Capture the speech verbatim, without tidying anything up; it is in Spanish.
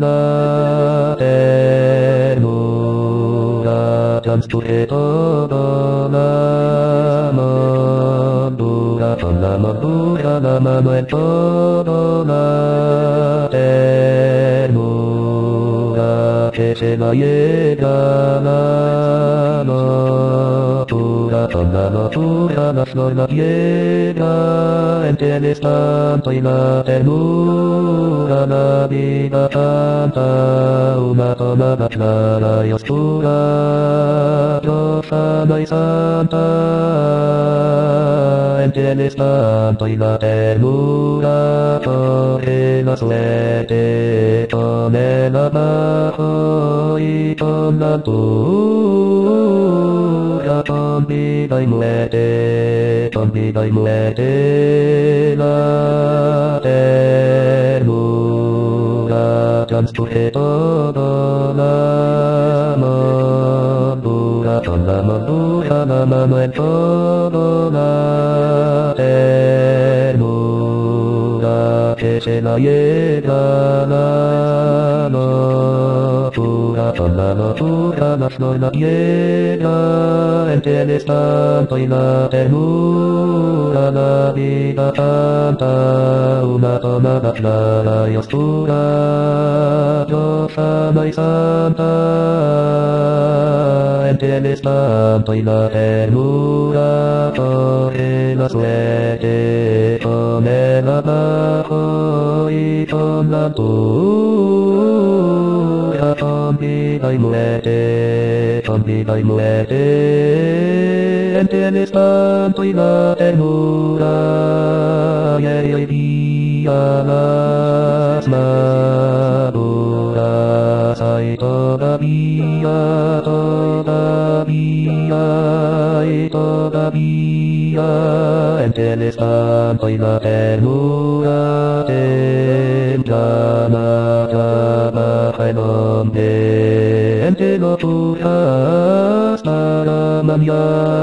la ternura transcurre todo la moldura, con la moldura la mano en todo la ternura, que se la llega la locura, con la locura la flor la llega, entre el espanto y la ternura la vida canta una tonada clara y oscura, profana y santa, entre el espanto y la ternura corre la suerte, con el abajo y con la altura, con vida y muerte, con vida y muerte, la ternura transcurre todo la moldura, con la moldura la mano en todo la ternura, que se la llega la locura, con la locura la flor la llega, entre el espanto y la ternura la vida canta una tonada clara y oscura, profana y santa, entre el espanto y la ternura corre la suerte, con el abajo y con la altura, con vida y muerte, con vida y muerte, entre el espanto y la ternura, y el día las maduras hay todavía, todavía, y todavía, entre el espanto y la ternura, temprana trabaja el hombre, entre locuras para mañana, para mañana.